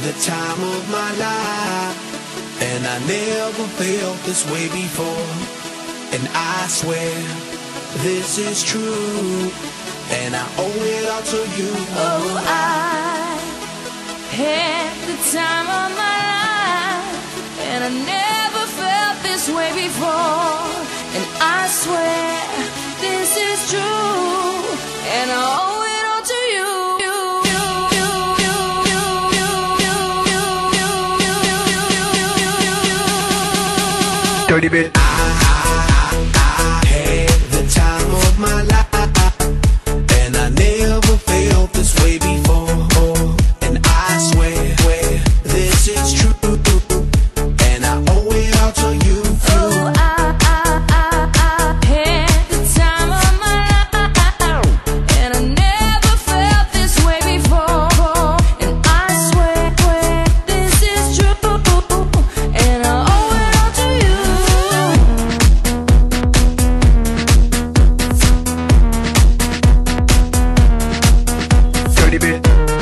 the time of my life, and I never felt this way before. And I swear this is true, and I owe it all to you. Oh, I had the time of my life, and I never felt this way before. And I swear this is true, and I owe it all to you. Dirty bit. I had the time of my life, and I never felt this way before. And I swear this is true, and I owe it all to you. Oh, I had the time of my life, and I never felt this way before. And I swear this is true, and I owe it all to you. Dirty bit.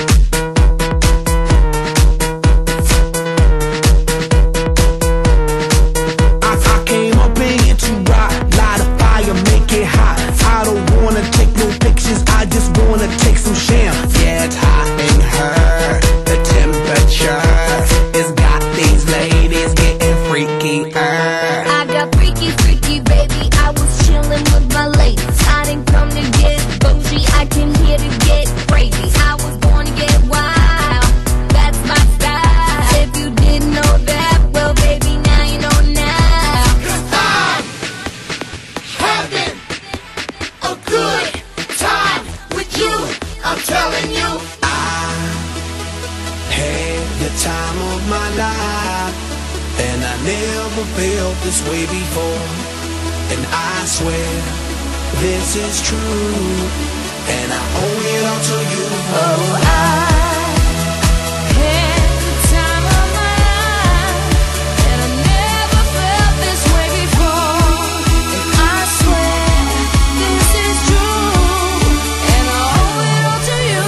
I came up in here to rock, light a fire, make it hot. I don't wanna take no pictures, I just wanna take some sham. Yeah, it's hot in her, the temperature has got these ladies getting freakier. I got freaky, freaky, baby. I was chillin' with my ladies. I didn't come to get bougie, I came here to get crazy. I was born to get wild, that's my style. If you didn't know that, well, baby, now you know now. 'Cause I'm having a good time with you, I'm telling you. I had the time of my life, and I never felt this way before. And I swear this is true, and I owe it all to you. Oh, I had the time of my life, and I never felt this way before. And I swear this is true, and I owe it all to you.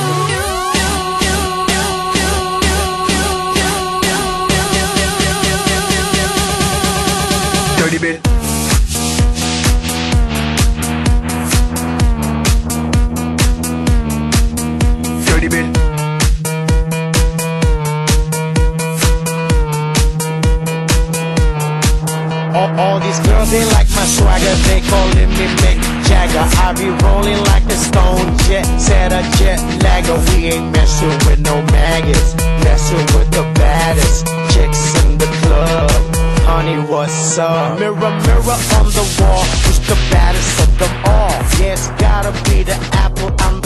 Dirty bit. Dirty bit. All these girls, they like my swagger, they calling me Mick Jagger. I be rolling like a stone jet, set a jet lagger. We ain't messing with no maggots, messing with the baddest chicks in the club. Honey, what's up? Mirror, mirror on the wall, who's the baddest of them all? Yeah, it's gotta be the apple, I'm